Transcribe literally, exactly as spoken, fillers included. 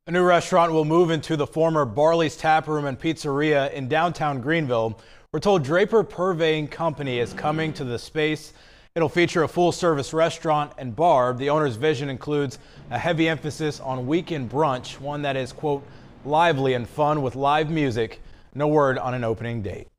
A new restaurant will move into the former Barley's Taproom and Pizzeria in downtown Greenville. We're told Draper Purveying Company is coming to the space. It'll feature a full-service restaurant and bar. The owner's vision includes a heavy emphasis on weekend brunch, one that is, quote, lively and fun with live music. No word on an opening date.